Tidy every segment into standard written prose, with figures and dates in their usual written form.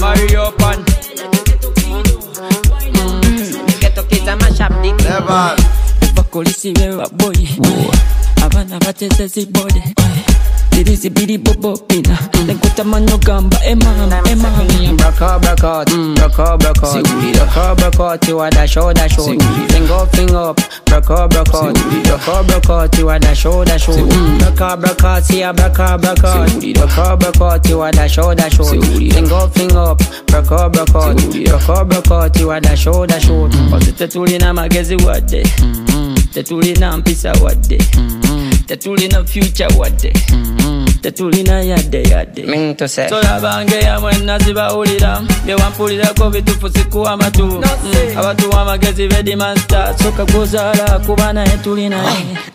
Mario Pan. Ghetto kids a mash up the Never. Bakolisi bewa boy. Abana bateze zibode. Dirizi bidi bobo pina. Lenkuta manyo gamba emama. Braka braka, braka braka, braka braka, tiwa da show. Finger up, braka braka, braka braka, tiwa da show. Braka braka, tiya braka braka, braka braka, tiwa da show. Finger up, braka braka, braka braka, tiwa da show. Tetuli na magezi wade, tetuli na mpisa wade, tetuli na future wade. Tetulina yade Mean to say. So la bange ya mwena ziba ulira Bye wampulira ko bitufu siku amatu Abatu wa magezi vedi master Soka gozala kubana etulina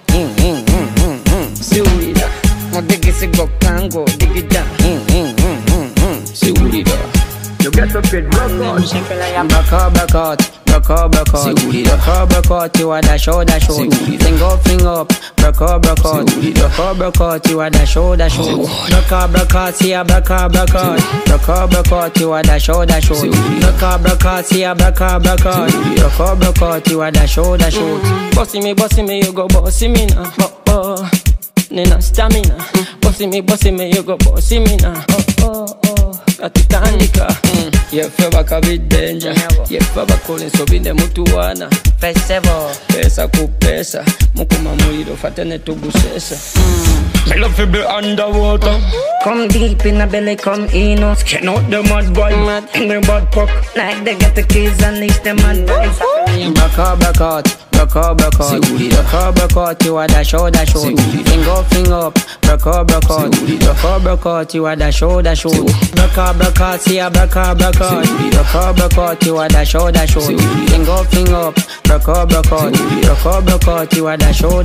Si ulira Modigi sigo kango, digi da. Si ulira You get up with rock. Braka braka, braka braka, braka braka, tiwa da show. Finger up, braka braka, braka braka, tiwa da show. Braka braka, tiya braka braka, braka braka, tiwa da show. Braka braka, tiya braka braka, braka braka, tiwa da show. Bossy me, you go bossy me now. Oh, nina stamina. Bossy me, you go bossy me now. Oh, atitandika. Yefe bakabi danger. Yefe bakole sobinde mutuwana. Festival. Pesa ku pesa. Mukuma muliro fatene tugusesa. I love to be underwater. Come deep in the belly, come in. Skin out the mud boy. Angry bad puck. Like they get the keys, unleash them mad boy. Braka braka, braka braka, braka braka, tiwa da show. Finger up, braka braka, braka braka, tiwa da show. Braka braka, tiya braka braka, braka braka, tiwa da show. Finger up, braka braka, braka braka, tiwa da show.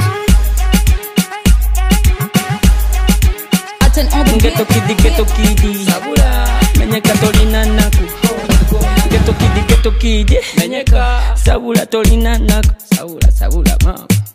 Ghetto kidi Sabula Menyeka tolina naku Ghetto kidi Menyeka Sabula tolina naku Sabula